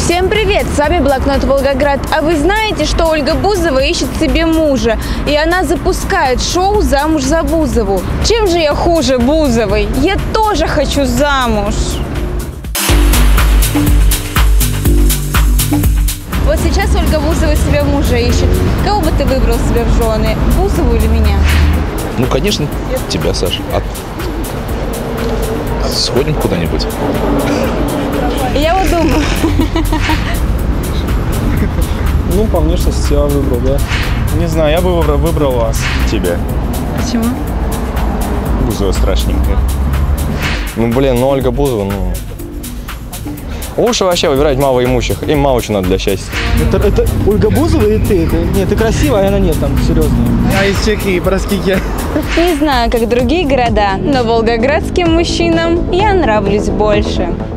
Всем привет! С вами Блокнот Волгоград. А вы знаете, что Ольга Бузова ищет себе мужа? И она запускает шоу «Замуж за Бузову». Чем же я хуже Бузовой? Я тоже хочу замуж! Вот сейчас Ольга Бузова себе мужа ищет. Кого бы ты выбрал себе в жены? Бузову или меня? Ну, конечно, тебя, Саша. Сходим куда-нибудь? Я вот думаю. Ну, по внешности я выбрал, да. Не знаю, я бы выбрал вас. Тебя. Почему? Бузова страшненькая. Ну, блин, ну Ольга Бузова, ну... Лучше вообще выбирать малоимущих. Им мало чего надо для счастья. Это Ольга Бузова и ты? Нет, ты красивая, а она нет, там, серьезно. Я из Чехии, простите. Не знаю, как другие города, но волгоградским мужчинам я нравлюсь больше.